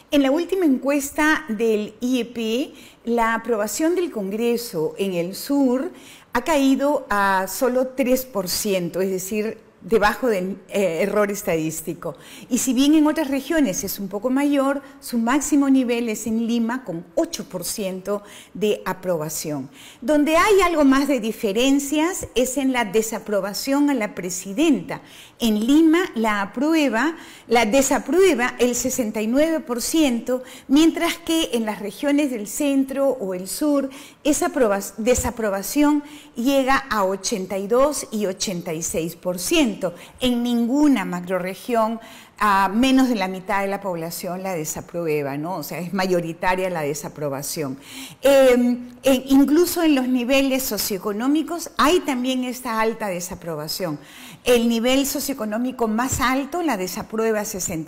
En la última encuesta del IEP, la aprobación del Congreso en el sur ha caído a solo 3%, es decir, debajo del error estadístico. Y si bien en otras regiones es un poco mayor, su máximo nivel es en Lima con 8% de aprobación. Donde hay algo más de diferencias es en la desaprobación a la presidenta. En Lima la desaprueba el 69%, mientras que en las regiones del centro o el sur esa desaprobación llega a 82 y 86%. En ninguna macrorregión menos de la mitad de la población la desaprueba, ¿no? O sea, es mayoritaria la desaprobación. Incluso en los niveles socioeconómicos hay también esta alta desaprobación. El nivel socioeconómico más alto la desaprueba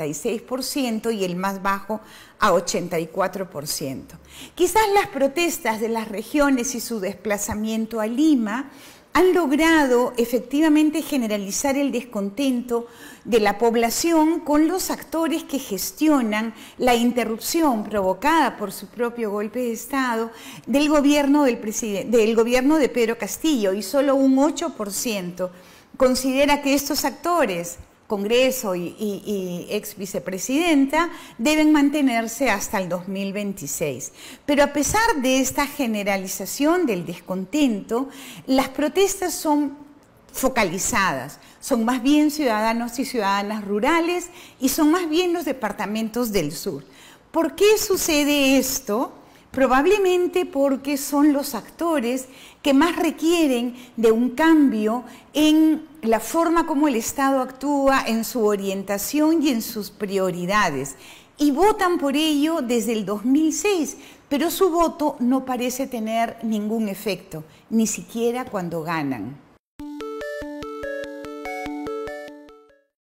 66% y el más bajo a 84%. Quizás las protestas de las regiones y su desplazamiento a Lima han logrado efectivamente generalizar el descontento de la población con los actores que gestionan la interrupción provocada por su propio golpe de Estado del gobierno de Pedro Castillo, y solo un 8% considera que estos actores, Congreso y ex vicepresidenta, deben mantenerse hasta el 2026. Pero a pesar de esta generalización del descontento, las protestas son focalizadas, son más bien ciudadanos y ciudadanas rurales y son más bien los departamentos del sur. ¿Por qué sucede esto? Probablemente porque son los actores que más requieren de un cambio en la forma como el Estado actúa, en su orientación y en sus prioridades. Y votan por ello desde el 2006, pero su voto no parece tener ningún efecto, ni siquiera cuando ganan.